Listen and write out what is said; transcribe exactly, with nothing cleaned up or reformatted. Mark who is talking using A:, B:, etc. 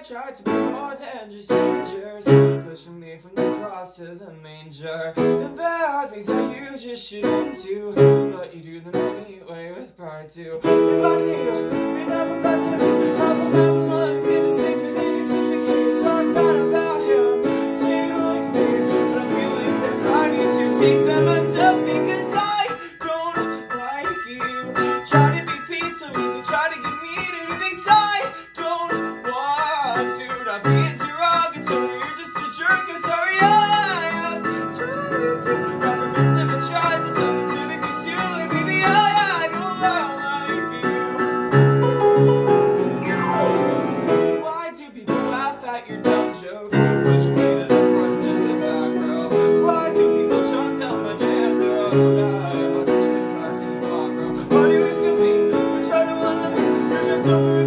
A: tried to be more than just strangers, pushing me from the cross to the manger. And there are things that you just shouldn't do, but you do them anyway with pride too. You got to, you never got to help him have a lungs in a safer than you took the key to talk bad about him. So you don't like me, but I feel as if I need to defend myself because I don't like you. Try to be peaceful, you can try to get me to do things I don't want to. Not being derogatory, you're just a jerk. I'm sorry I have tried to. Governments have been trying to something to make me feel like maybe I, I don't like you. Why do people laugh at your dumb jokes? Push me to the front to the back row. Why do people jump down my damn throat? I'm a Christian class in Barlow. Why do we Scoopy? We try to run up, you jumped over